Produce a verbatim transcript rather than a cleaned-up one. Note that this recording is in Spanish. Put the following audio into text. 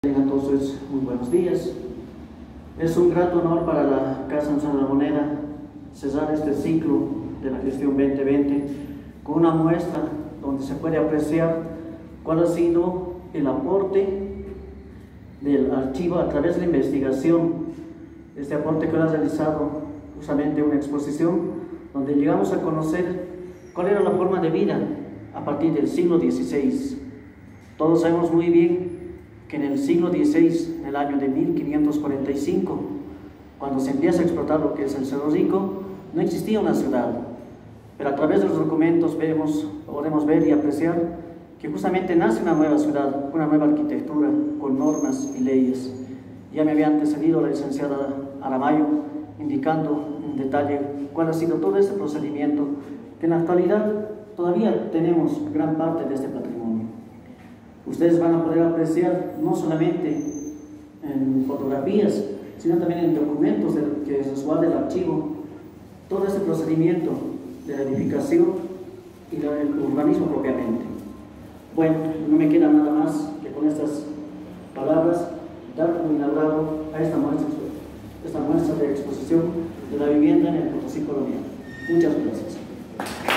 Entonces, muy buenos días. Es un grato honor para la Casa Nacional de la Moneda cerrar este ciclo de la gestión veinte veinte con una muestra donde se puede apreciar cuál ha sido el aporte del archivo a través de la investigación. Este aporte que ha realizado justamente una exposición donde llegamos a conocer cuál era la forma de vida a partir del siglo dieciséis. Todos sabemos muy bien que en el siglo dieciséis, en el año de mil quinientos cuarenta y cinco, cuando se empieza a explotar lo que es el Cerro Rico, no existía una ciudad, pero a través de los documentos vemos, podemos ver y apreciar que justamente nace una nueva ciudad, una nueva arquitectura con normas y leyes. Ya me había antecedido la licenciada Aramayo indicando en detalle cuál ha sido todo este procedimiento, que en la actualidad todavía tenemos gran parte de este patrimonio. Ustedes van a poder apreciar no solamente en fotografías, sino también en documentos del, que resguarda el archivo, todo este procedimiento de la edificación y del urbanismo propiamente. Bueno, no me queda nada más que con estas palabras dar como inaugurado a esta muestra, esta muestra de exposición de la vivienda en el Potosí colonial. Muchas gracias.